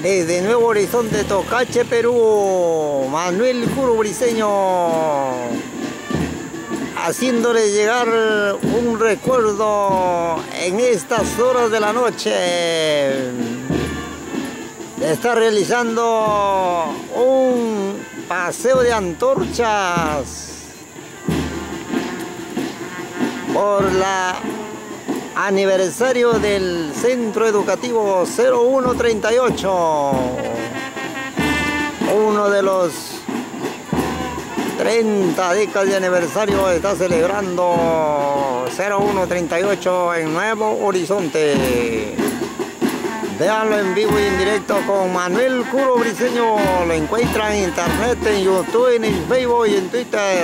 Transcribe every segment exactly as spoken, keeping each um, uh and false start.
Desde Nuevo Horizonte, Tocache, Perú, Manuel Curo Briceño, haciéndole llegar un recuerdo en estas horas de la noche. Está realizando un paseo de antorchas por la aniversario del Centro Educativo cero uno treinta y ocho, uno de los treinta décadas de aniversario está celebrando cero uno treinta y ocho en Nuevo Horizonte. Véanlo en vivo y en directo con Manuel Curo Briceño. Lo encuentran en internet, en YouTube, en Facebook y en Twitter.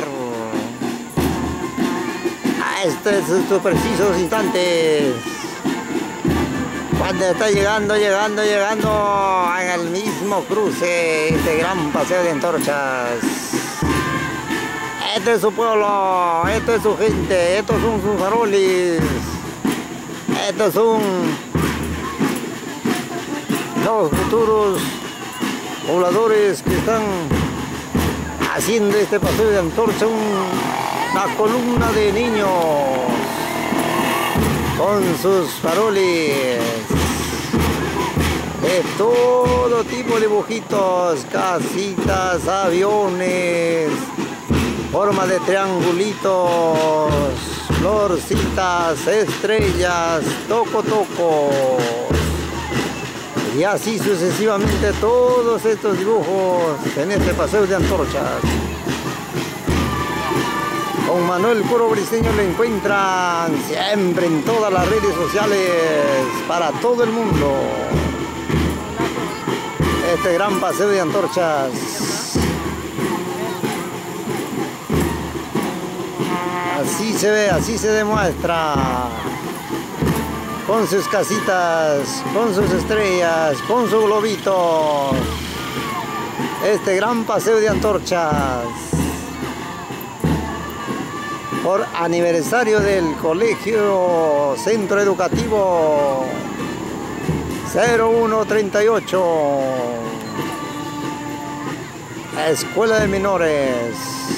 Este es sus precisos instantes, cuando está llegando, llegando, llegando en el mismo cruce, este gran paseo de antorchas. Este es su pueblo, este es su gente, estos son sus faroles, estos son los futuros pobladores que están haciendo este paseo de antorcha. Un Una columna de niños con sus faroles de todo tipo de dibujitos, casitas, aviones, forma de triangulitos, florcitas, estrellas, toco tocos y así sucesivamente todos estos dibujos en este paseo de antorchas. Con Manuel Curo Briceño lo encuentran siempre en todas las redes sociales para todo el mundo. Este gran paseo de antorchas. Así se ve, así se demuestra. Con sus casitas, con sus estrellas, con sus globitos. Este gran paseo de antorchas por aniversario del Colegio Centro Educativo cero uno treinta y ocho, Escuela de Menores.